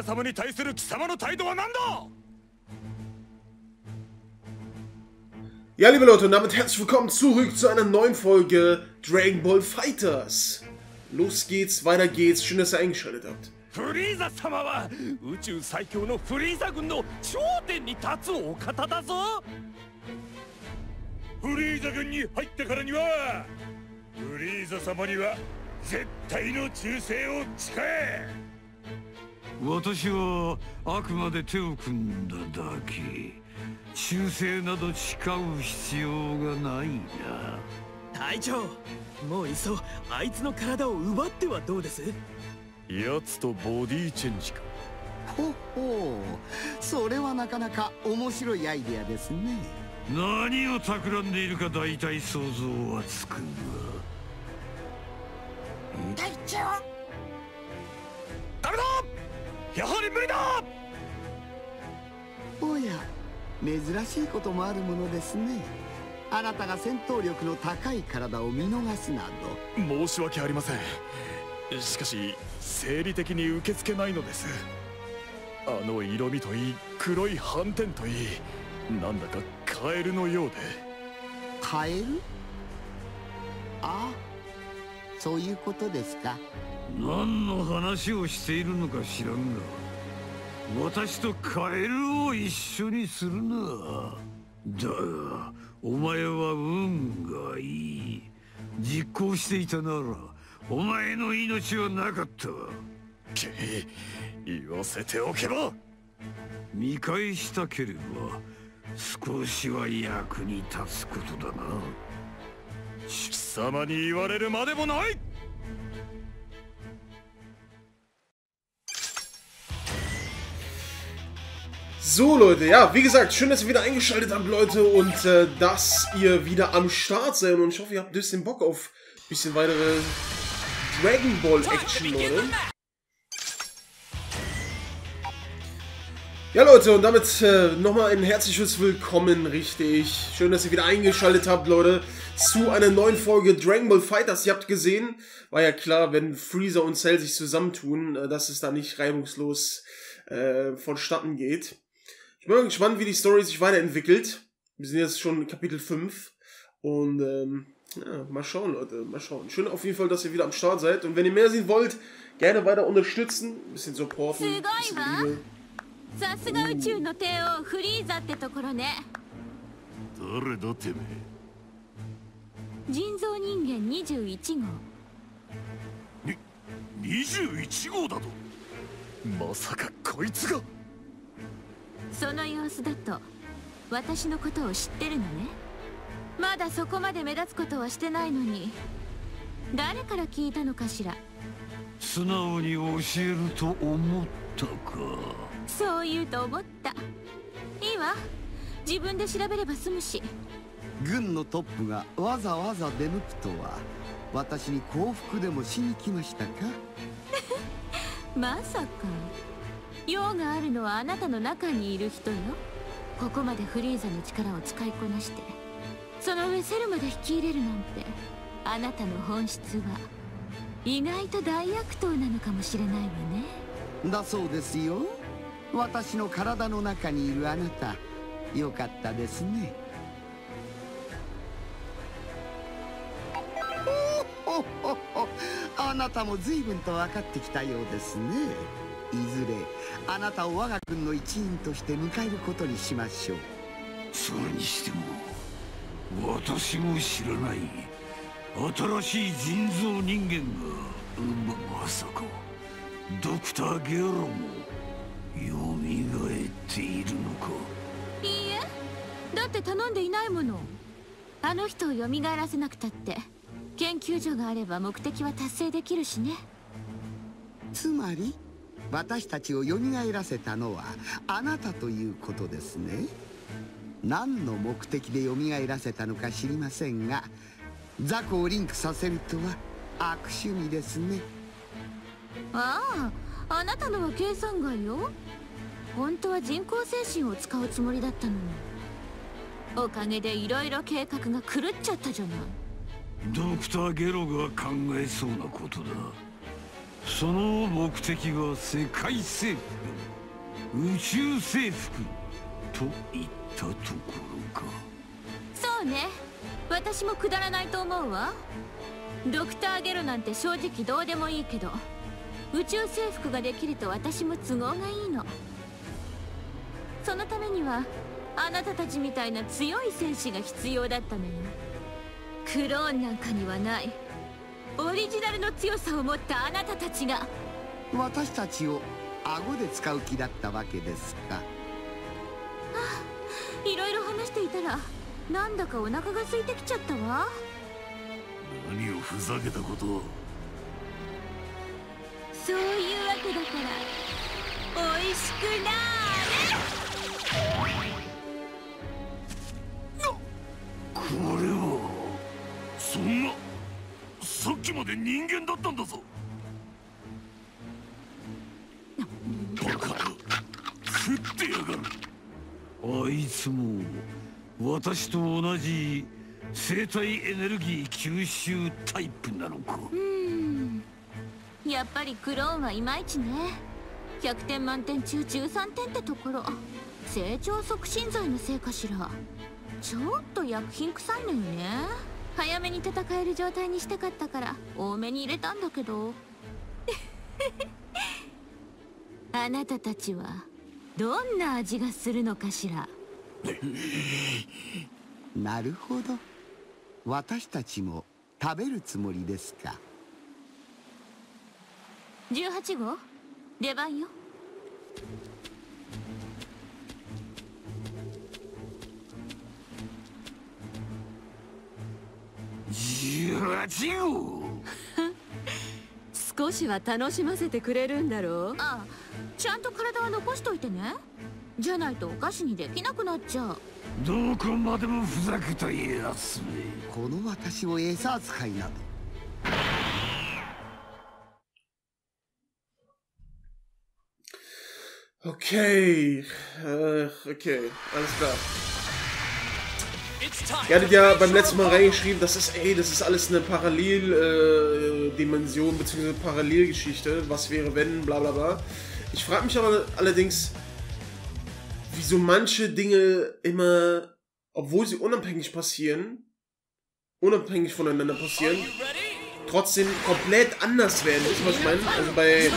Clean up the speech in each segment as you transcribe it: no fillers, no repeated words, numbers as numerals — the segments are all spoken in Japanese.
様に対する貴様の態度は何だ。 Ja, liebe Leute, und damit herzlich willkommen zurück zu einer neuen Folge Dragon Ball Fighters. Los geht's, weiter geht's, schön, dass ihr eingeschaltet habt. フリーザ様は宇宙最強のフリーザ軍の頂点に立つお方だぞ。フリーザ軍に入ったからにはフリーザ様には絶対の忠誠を誓え。 私はあくまで手を組んだだけ。忠誠など誓う必要がないな。 隊長、もういっそあいつの体を奪ってはどうです？ 奴とボディチェンジか。 ほほう、それはなかなか面白いアイデアですね。 何を企んでいるか大体想像はつくが。 隊長、 ダメだ、やはり無理だ。 おや、珍しいこともあるものですね。あなたが戦闘力の高い体を見逃すなど。 申し訳ありません。しかし生理的に受け付けないのです。あの色味といい、黒い斑点といい、なんだかカエルのようで。 カエル？ああ、そういうことですか。 何の話をしているのか知らんが、私とカエルを一緒にするな。だがお前は運がいい。実行していたならお前の命はなかった。 言わせておけば。 見返したければ少しは役に立つことだな。 貴様に言われるまでもない。 So Leute, ja, wie gesagt, schön, dass ihr wieder eingeschaltet habt, Leute, und dass ihr wieder am Start seid. Und ich hoffe, ihr habt ein bisschen Bock auf ein bisschen weitere Dragon Ball Action, Leute. Ja, Leute, und damit nochmal ein herzliches Willkommen, richtig. Schön, dass ihr wieder eingeschaltet habt, Leute, zu einer neuen Folge Dragon Ball Fighters. Ihr habt gesehen, war ja klar, wenn Freezer und Cell sich zusammentun, dass es da nicht reibungslos vonstatten geht. Ich bin mal gespannt, wie die Story sich weiterentwickelt. Wir sind jetzt schon in Kapitel 5. Und ja, mal schauen, Leute, mal schauen. Schön auf jeden Fall, dass ihr wieder am Start seid. Und wenn ihr mehr sehen wollt, gerne weiter unterstützen. Ein bisschen supporten, ein bisschen Liebe. さすが宇宙の帝王フリーザってところね。 誰だてめえ。人造人間21号。 21号だと。まさかこいつが。 その様子だと私のことを知ってるのね。まだそこまで目立つことはしてないのに、誰から聞いたのかしら。 素直に教えると思ったか。 そう言うと思った。いいわ、自分で調べれば済むし。 軍のトップがわざわざ出向くとは、私に降伏でもしに来ましたか？ まさか。用があるのはあなたの中にいる人よ。ここまでフリーザの力を使いこなして、その上セルまで引き入れるなんて、あなたの本質は意外と大悪党なのかもしれないわね。 だそうですよ。私の体の中にいるあなた、よかったですね。ほほほ、あなたも随分と分かってきたようですね。いずれあなたを我が軍の一員として迎えることにしましょう。 それにしても私も知らない新しい人造人間が、まさかドクター・ゲロもよみがえっているのか。 いいえ、だって頼んでいないもの。あの人を蘇らせなくたって研究所があれば目的は達成できるしね。 つまり私たちを蘇らせたのはあなたということですね。何の目的で蘇らせたのか知りませんが、雑魚をリンクさせるとは悪趣味ですね。 ああ、あなたのは計算外よ。本当は人工精神を使うつもりだったのに、おかげでいろいろ計画が狂っちゃったじゃない。 ドクター・ゲロが考えそうなことだ。 その目的が世界征服、宇宙征服といったところか。 そうね、私もくだらないと思うわ。ドクターゲロなんて正直どうでもいいけど、宇宙征服ができると私も都合がいいの。そのためにはあなたたちみたいな強い戦士が必要だったのよ。クローンなんかにはないオリジナルの強さを持ったあなたたちが。 私たちを顎で使う気だったわけですか。 いろいろ話していたらなんだかお腹が空いてきちゃったわ。 何をふざけたことを。 そういうわけだから美味しくなーれ。 これはそんな、さっきまで人間だったんだぞ。バカだ、食ってやがる。あいつも私と同じ生体エネルギー吸収タイプなのか。 やっぱりクローンはいまいちね。100点満点中13点ってところ。成長促進剤のせいかしら。ちょっと薬品臭いのよね。早めに戦える状態にしたかったから多めに入れたんだけどあなたたちはどんな味がするのかしら。 なるほど、私たちも食べるつもりですか。 18号出番よ。 18号少しは楽しませてくれるんだろう。 ああ、ちゃんと体は残しといてね。じゃないとお菓子にできなくなっちゃう。 どこまでもふざけたやつめ。 この私を餌扱いなど。 Okay, okay, alles klar. Ihr hattet ja beim letzten Mal reingeschrieben, das ist alles eine Paralleldimension bzw. Parallelgeschichte. Was wäre wenn, bla bla bla. Ich frage mich aber allerdings, wieso manche Dinge immer, obwohl sie unabhängig voneinander passieren, trotzdem komplett anders werden. Wisst ihr, was ich meine? Also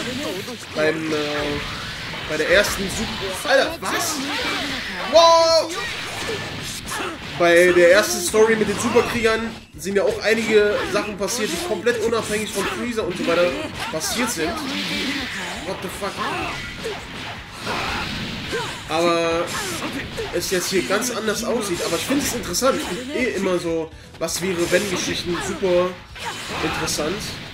bei der ersten Super... Alter, was? Wow! Bei der ersten Story mit den Superkriegern sind ja auch einige Sachen passiert, die komplett unabhängig von Freezer und so weiter passiert sind. What the fuck? Aber es jetzt hier ganz anders aussieht. Aber ich finde es interessant. Ich finde eh immer so, was wäre wenn Geschichten super interessant.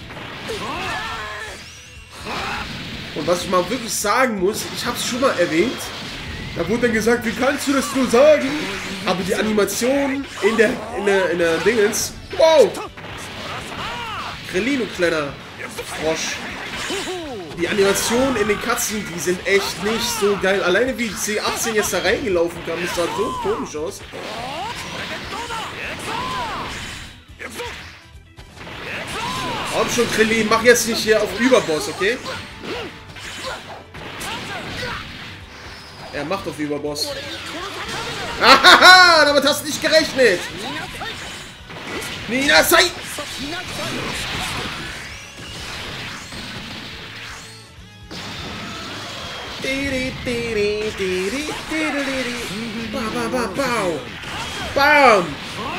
Und was ich mal wirklich sagen muss, ich habe es schon mal erwähnt, da wurde dann gesagt, wie kannst du das nur sagen? Aber die Animation in der Dingens, wow! Krillin, du kleiner Frosch. Die Animationen in den Cutscenes, die sind echt nicht so geil. Alleine wie C18 jetzt da reingelaufen kam, das sah so komisch aus. Komm schon, Krillin, mach jetzt nicht hier auf Überboss, okay? Er macht auf Überboss. Ahaha, damit hast du nicht gerechnet. Nina, sei! Bam!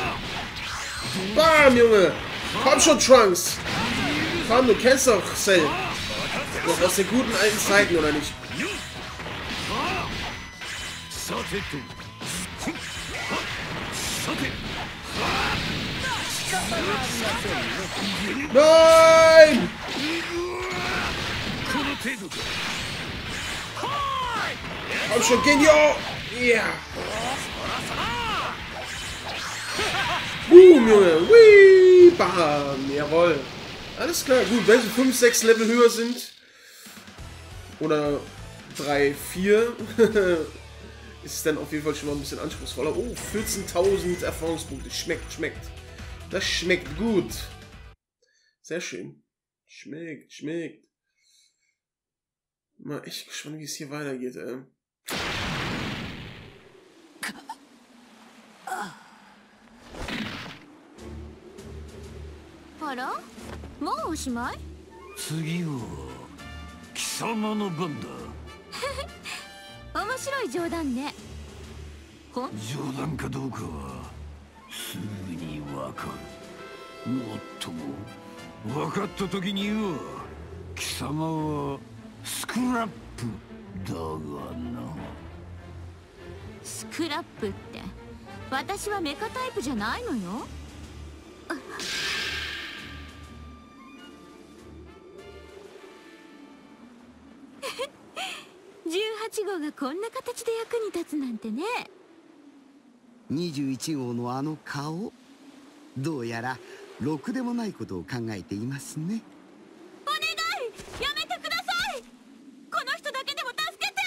Bam, Junge! Komm schon, Trunks! Komm, du kennst doch Cell. Noch aus den guten alten Zeiten, oder nicht? Nein! Komm schon, Genio! Ja! Boom, Junge! Whee! Bam! Jawohl! Alles klar, gut, wenn sie 5, 6 Level höher sind, oder 3, 4, ist es dann auf jeden Fall schon mal ein bisschen anspruchsvoller. Oh, 14.000 Erfahrungspunkte. Schmeckt, schmeckt. Das schmeckt gut. Sehr schön. Schmeckt, schmeckt. Mal echt gespannt, wie es hier weitergeht, ey. あら、もうおしまい？ 次は貴様の番だ。 面白い冗談ね。 冗談かどうかはすぐにわかる。もっとも分かった時には貴様はスクラップだがな。 スクラップって、私はメカタイプじゃないのよ。18号がこんな形で役に立つなんてね。 21号のあの顔、どうやらろくでもないことを考えていますね。 お願い、やめてください。この人だけでも助け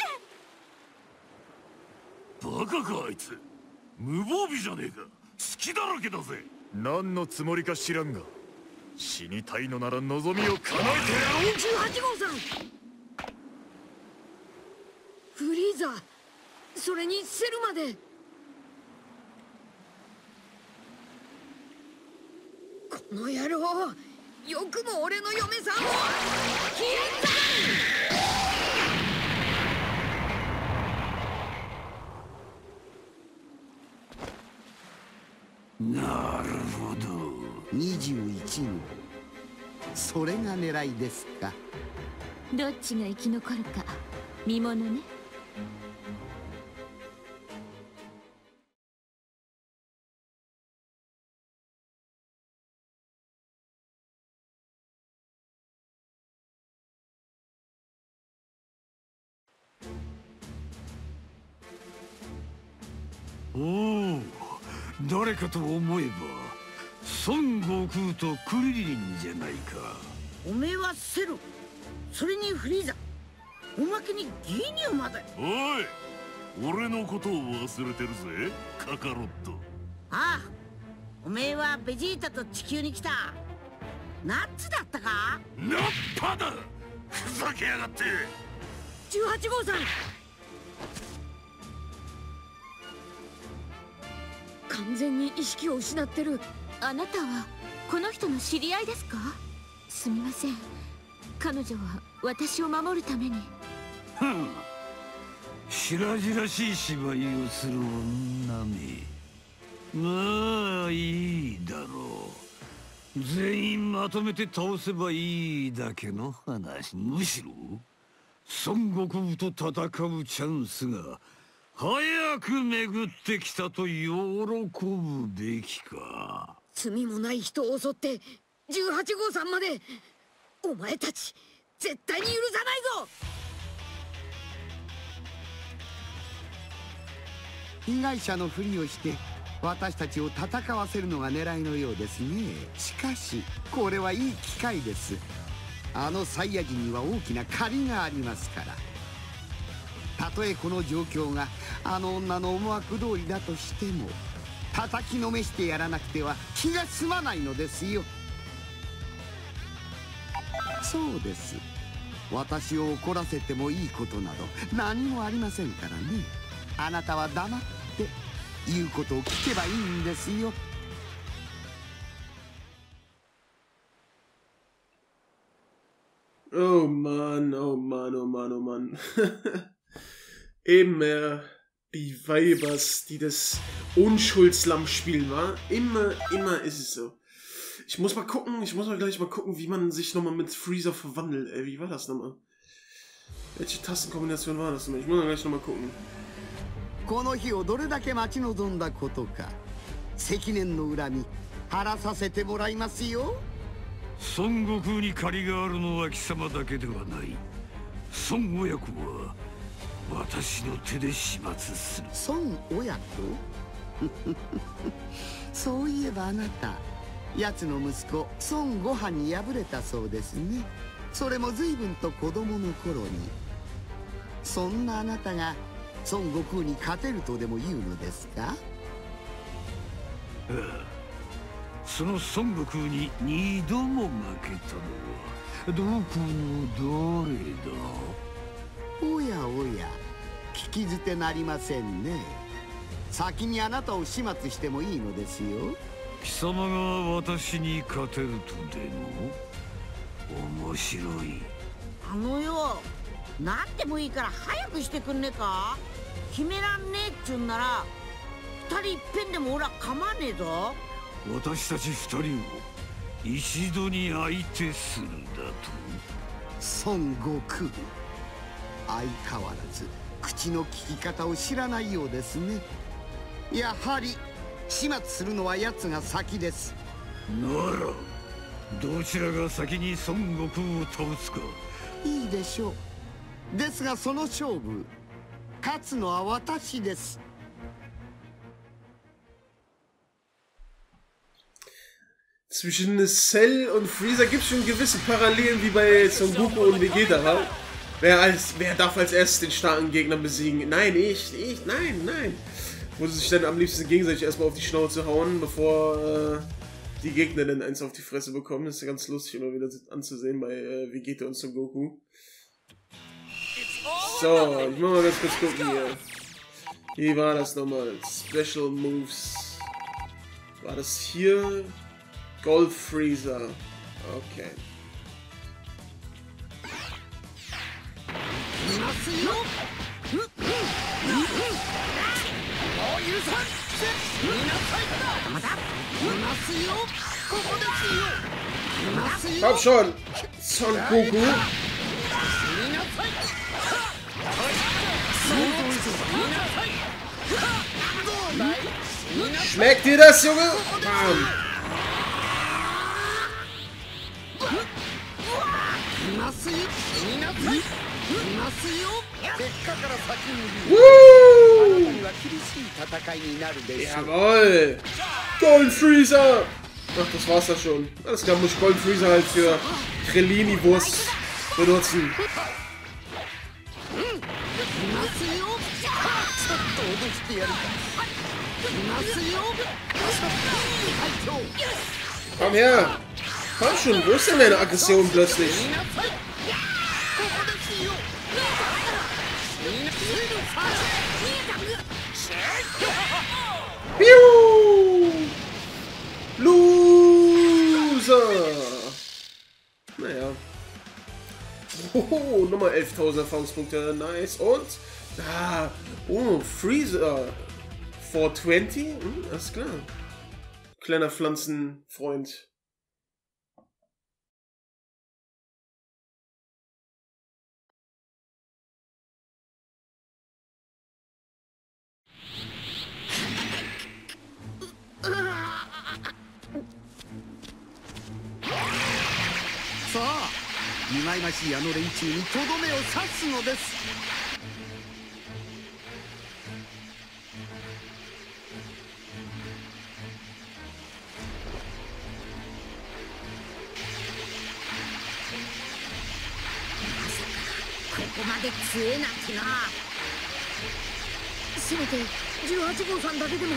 て。 バカかあいつ、無防備じゃねえか。隙だらけだぜ。 何のつもりか知らんが、死にたいのなら望みを叶えてやろう。 18号さん、フリーザ、それにセルまで。この野郎、よくも俺の嫁さんを消えた。なるほど。 21号、それが狙いですか。 どっちが生き残るか見ものね。 おお、誰かと思えば孫悟空とクリリンじゃないか。 おめえはセル、それにフリーザ、おまけにギニューまで。 おい、俺のことを忘れてるぜ、カカロット。 ああ、おめえはベジータと地球に来たナッツだったか。 ナッパだ、ふざけやがって。 18号さん、完全に意識を失ってる。 あなたはこの人の知り合いですか？すみません、彼女は私を守るために。 ふん、白々しい芝居をする女め。まあいいだろう。全員まとめて倒せばいいだけの話。むしろ孫悟空と戦うチャンスが早く巡ってきたと喜ぶべきか。 罪もない人を襲って18号さんまで。お前たち絶対に許さないぞ。 被害者のふりをして私たちを戦わせるのが狙いのようですね。しかしこれはいい機会です。あのサイヤ人には大きな借りがありますから。たとえこの状況があの女の思惑通りだとしても、叩きのめしてやらなくては気が済まないのですよ。そうです、私を怒らせてもいいことなど何もありませんからね。あなたは黙って言うことを聞けばいいんですよ。 Oh Mann, oh Mann, oh Mann, oh Mann. Immer die Weibers, die das Unschuldslamm spielen, wa? Immer ist es so. Ich muss mal gleich mal gucken, wie man sich nochmal mit Freezer verwandelt. Ey, wie war das nochmal? Welche Tastenkombination war das nochmal? Ich muss mal gleich nochmal gucken. この日をどれだけ待ち望んだことか。積年の恨み晴らさせてもらいますよ。 孫悟空に借りがあるのは貴様だけではない。孫親子は私の手で始末する。 孫親子そういえばあなた、奴の息子孫悟飯に敗れたそうですね。それも随分と子供の頃に。そんなあなたが孫悟空に勝てるとでも言うのですか？ ああ、その孫悟空に2度も負けたのはどこの誰だ？ おやおや、聞き捨てなりませんね。先にあなたを始末してもいいのですよ。 貴様が私に勝てるとでも？面白い。 あのよ、なんでもいいから早くしてくんねえか。決めらんねえっちゅうんなら二人いっぺんでもオラ構わねえぞ。 私たち二人を一度に相手するだと？ 孫悟空、相変わらず口の利き方を知らないようですね。やはり始末するのは奴が先です。 ならどちらが先に孫悟空を倒すか。 いいでしょう。ですがその勝負、勝つのは私です。 Zwischen Cell und Freezer gibt es schon gewisse Parallelen wie bei Son Goku und Vegeta. Wer darf als erstes den starken Gegner besiegen? Nein, nein. Wo sie sich dann am liebsten gegenseitig erstmal auf die Schnauze hauen, bevor die Gegner dann eins auf die Fresse bekommen. Das ist ja ganz lustig immer wieder anzusehen bei Vegeta und Son Goku. So, ich muss mal ganz kurz gucken hier. Wie war das nochmal? Special Moves. War das hier? Gold Freezer. Okay. Komm schon! Son Goku! Schmeckt dir das, Junge? Bam! Jawohl! Golden Freezer! Ach, das war's ja schon. Alles klar, muss ich Golden Freezer halt für Krillini-Wurst benutzen. Komm her! Komm schon, wo ist denn deine Aggression plötzlich? Piu! Loser! Naja. Oh, nochmal 11.000 Erfahrungspunkte, nice. Und, oh, Freezer 420? Alles klar. Kleiner Pflanzenfreund. さあ、忌々しいあの連中にとどめを刺すのです。 ここまで強えなんてな。せめて18号さんだけでも。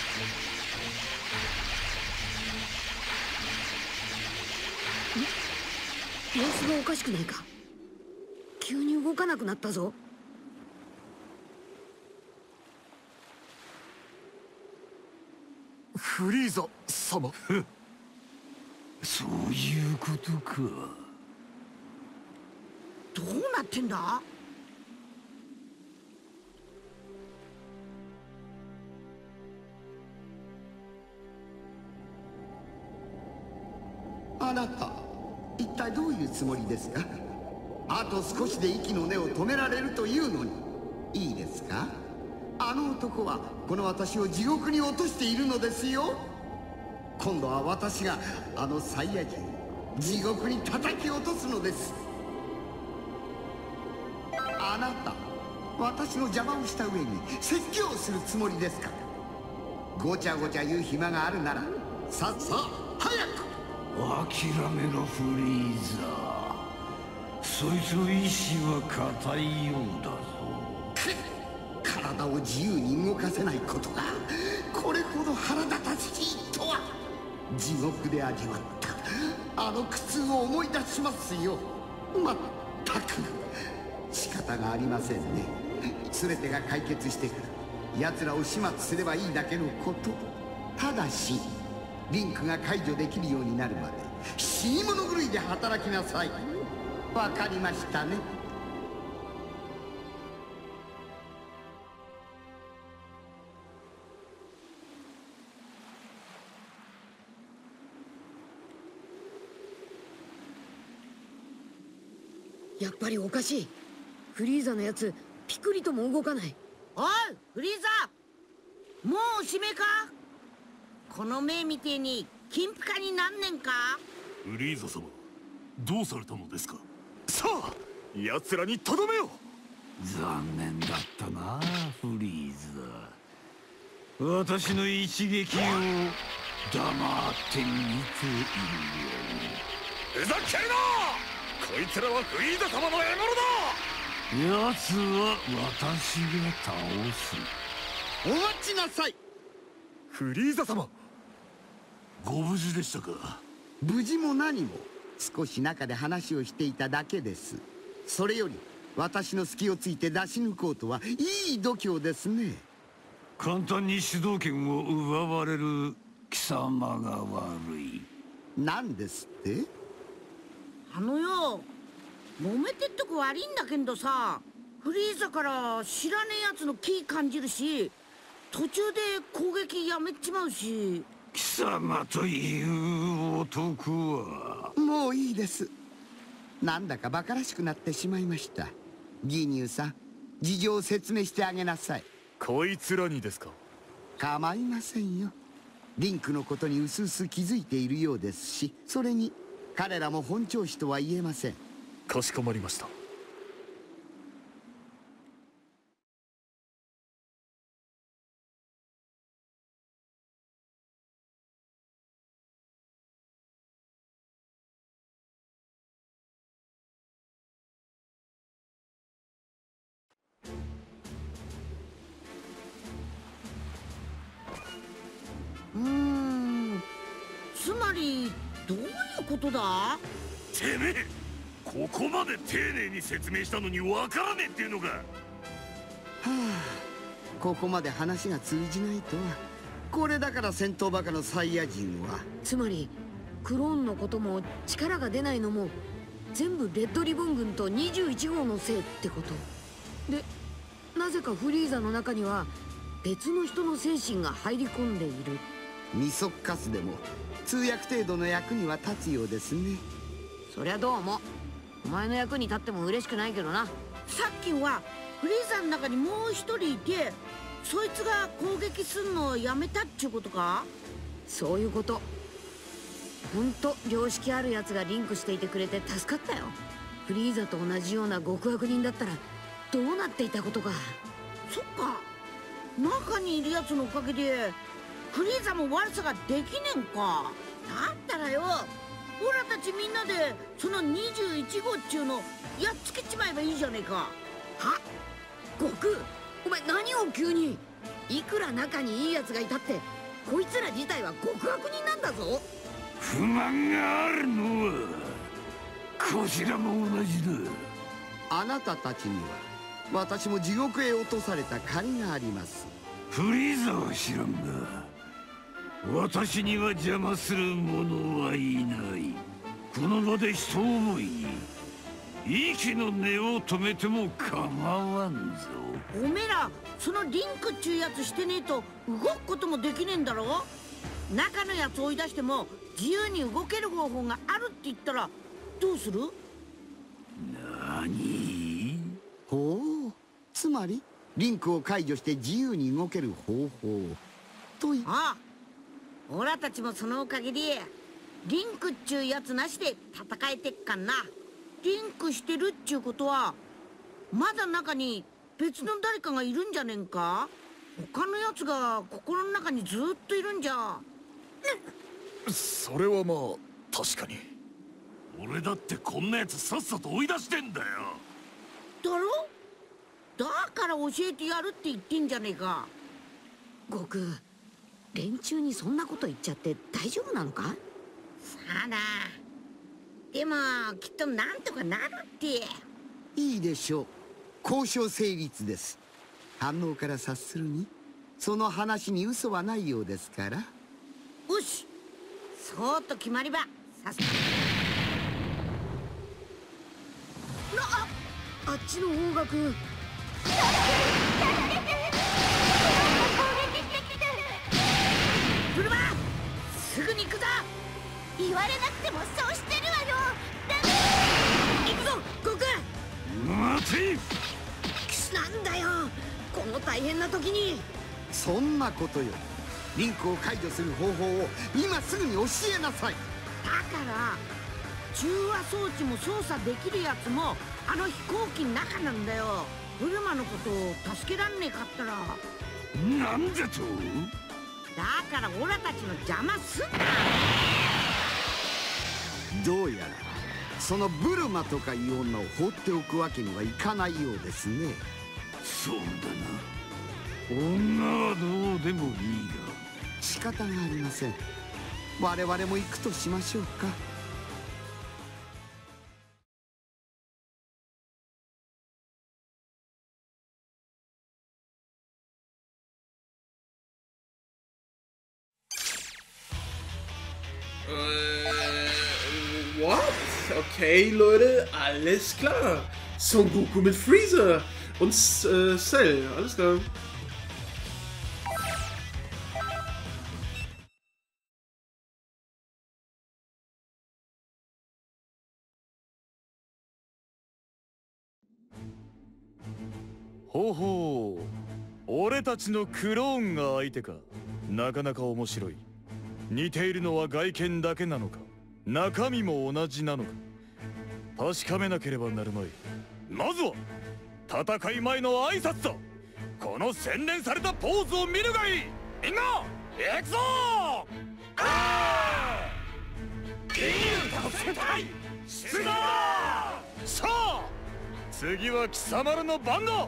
様子がおかしくないか。急に動かなくなったぞ。 フリーザ様。 そういうことか。 どうなってんだ。 あなた、一体どういうつもりですか。あと少しで息の根を止められるというのに。いいですか。あの男はこの私を地獄に落としているのですよ。今度は私があのサイヤ人を地獄に叩き落とすのです。あなた、私の邪魔をした上に説教をするつもりですか。ごちゃごちゃ言う暇があるならさっさ早く諦めろフリーザ。そいつの意志は固いようだぞ。 体を自由に動かせないことがこれほど腹立たしいとは。地獄で味わったあの苦痛を思い出しますよ。まったく。しか方がありませんね。全てが解決してから奴らを始末すればいいだけのこと。ただしリンクが解除できるようになるまで死に物狂いで働きなさい。わかりましたね。 やっぱりおかしい。フリーザのやつピクリとも動かない。 おいフリーザ、もうおしめか。この目みてえに金ピカになんねんか。 フリーザ様、どうされたのですか。 さあ奴らにとどめよ。 残念だったなフリーザ。私の一撃を黙って見ているよ。 ふざけるな。こいつらはフリーザ様の獲物だ。 奴は私が倒す。 お待ちなさい。 フリーザ様、 ご無事でしたか。 無事も何も少し中で話をしていただけです。それより私の隙をついて出し抜こうとはいい度胸ですね。 簡単に主導権を奪われる貴様が悪い。 何ですって？ あのよ、揉めてっとこ悪いんだけどさ、フリーザから知らねえやつの気感じるし、途中で攻撃やめちまうし。 貴様という男は。 もういいです。なんだか馬鹿らしくなってしまいました。ギニューさん、事情を説明してあげなさい。 こいつらにですか。 構いませんよ。リンクのことにうすうす気づいているようですし、それに彼らも本調子とは言えません。 かしこまりました。 つまりどういうことだ。 てめえ、ここまで丁寧に説明したのに分からねえっていうのか。はあ、ここまで話が通じないとは。これだから戦闘バカのサイヤ人は。 つまりクローンのことも力が出ないのも全部レッドリボン軍と21号のせいってことで、なぜかフリーザの中には別の人の精神が入り込んでいる。 二足カスでも通訳程度の役には立つようですね。 そりゃどうもお前の役に立っても嬉しくないけどな。 さっきはフリーザの中にもう一人いて、そいつが攻撃するのをやめたっちゅうことか。 そういうこと。ほんと良識あるやつがリンクしていてくれて助かったよ。フリーザと同じような極悪人だったらどうなっていたことか。 そっか、中にいるやつのおかげでフリーザも悪さができねえんか。だったらよ、オラたちみんなでその21号っちゅうのやっつけちまえばいいじゃねえか。 は悟空、お前何を急に。いくら中にいいやつがいたってこいつら自体は極悪人なんだぞ。 不満があるのはこちらも同じだ。 あなたたちには私も地獄へ落とされた借りがあります。 フリーザは知らんが、私には邪魔する者はいない。この場で一思いに息の根を止めても構わんぞ。 おめえらそのリンクっちゅうやつしてねえと動くこともできねえんだろ。中のやつ追い出しても自由に動ける方法があるって言ったらどうする。 何？ ほう、つまりリンクを解除して自由に動ける方法とああ、オラたちもそのおかげでリンクっちゅうやつなしで戦えてっかんな。リンクしてるっちゅうことはまだ中に別の誰かがいるんじゃねんか。他のやつが心の中にずっといるんじゃ。 それはまあ確かに。 俺だってこんなやつさっさと追い出してんだよ。 だろ。だから教えてやるって言ってんじゃねえか。 悟空、連中にそんなこと言っちゃって大丈夫なのか。 さあな。でもきっとなんとかなるって。 いいでしょう。 交渉成立です。反応から察するにその話に嘘はないようですから。 よし、そうと決まりばさす。 あっちの方角。 ブルマすぐに行くぞ。 言われなくてもそうしてるわよ。 行くぞ悟空。 待て。 なんだよこの大変な時に。 そんなことよりリンクを解除する方法を今すぐに教えなさい。 だから中和装置も操作できるやつもあの飛行機の中なんだよ。ブルマのことを助けらんねえかったら。 なんでと。 だからオラたちの邪魔すんな。 どうやらそのブルマとかいう女を放っておくわけにはいかないようですね。 そうだな。女はどうでもいいが仕方がありません。我々も行くとしましょうか。 What? Okay, Leute, alles klar. Son Goku mit Freezer und Cell, alles klar. Ho ho, 俺たちのクローンが相手か。なかなか面白い。似ているのは外見だけなのか、中身も同じなのか、確かめなければなるまい。まずは戦い前の挨拶だ。この洗練されたポーズを見るがいい。みんな行くぞ。金融助けたい出動。さあ次は貴様らの番だ。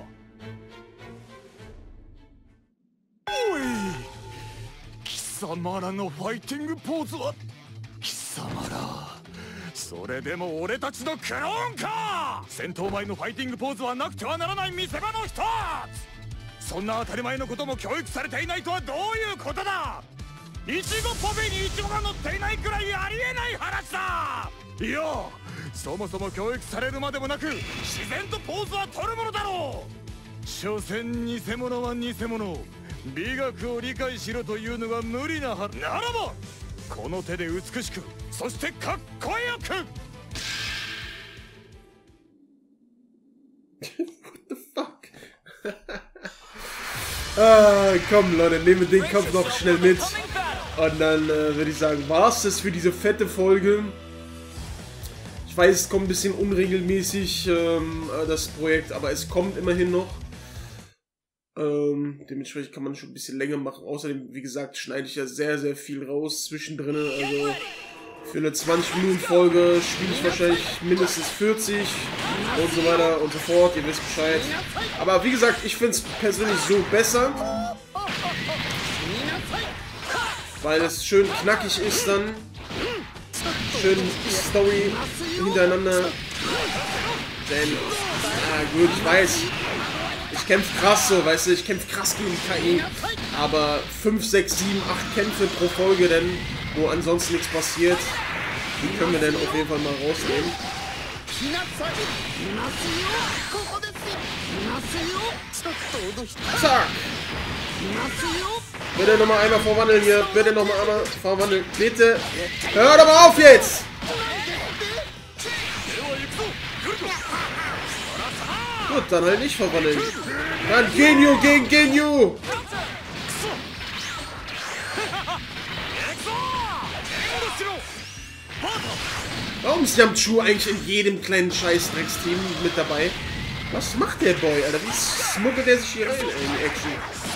おい、貴様らのファイティングポーズは。貴様らそれでも俺たちのクローンか。戦闘前のファイティングポーズはなくてはならない見せ場の一つ。そんな当たり前のことも教育されていないとはどういうことだ。イチゴパフェにイチゴが乗っていないくらいありえない話だ。いやそもそも教育されるまでもなく自然とポーズは取るものだろう。所詮偽物は偽物。美学を理解しろというのが無理なはずならば、この手で美しく、そしてかっこよく。 What the fuck? Komm Leute, nehmen wir den Kampf noch schnell mit. Und dann würde ich sagen, war es das für diese fette Folge. Ich weiß, es kommt ein bisschen unregelmäßig, das Projekt, aber es kommt immerhin noch. Dementsprechend kann man schon ein bisschen länger machen. Außerdem, wie gesagt, schneide ich ja sehr, sehr viel raus zwischendrin. Also für eine 20-Minuten-Folge spiele ich wahrscheinlich mindestens 40 und so weiter und so fort. Ihr wisst Bescheid. Aber wie gesagt, ich finde es persönlich so besser, weil es schön knackig ist dann. Schön Story hintereinander. Denn, gut, ich weiß. Ich kämpfe krass so, weißt du, ich kämpfe krass gegen KI, aber 5, 6, 7, 8 Kämpfe pro Folge, denn wo ansonsten nichts passiert, die können wir dann auf jeden Fall mal rausnehmen. Zack! Bitte nochmal einmal verwandeln hier, bitte nochmal einmal verwandeln, bitte! Hör doch mal auf jetzt! Gut, dann halt nicht verwandeln. Dann Genyu gegen Genyu! Warum ist Yamchu eigentlich in jedem kleinen Scheiß-Drecksteam mit dabei? Was macht der Boy, Alter? Wie schmuggelt der sich hier rein in Action?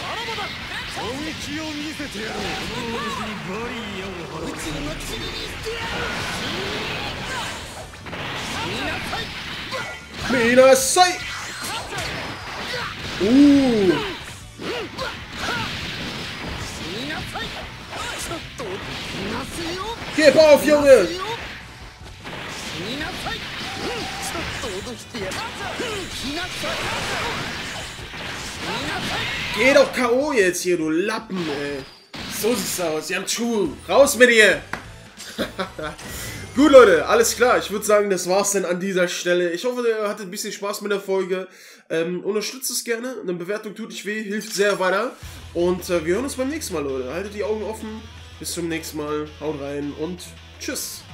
Minasai! Gib auf, Junge! Geh doch K.O. jetzt hier, du Lappen, ey. So sieht's aus. Yamchu, raus mit dir. Gut, Leute, alles klar. Ich würde sagen, das war's dann an dieser Stelle. Ich hoffe, ihr hattet ein bisschen Spaß mit der Folge. Unterstützt es gerne. Eine Bewertung tut nicht weh, hilft sehr weiter. Und wir hören uns beim nächsten Mal, Leute. Haltet die Augen offen. Bis zum nächsten Mal. Haut rein und tschüss.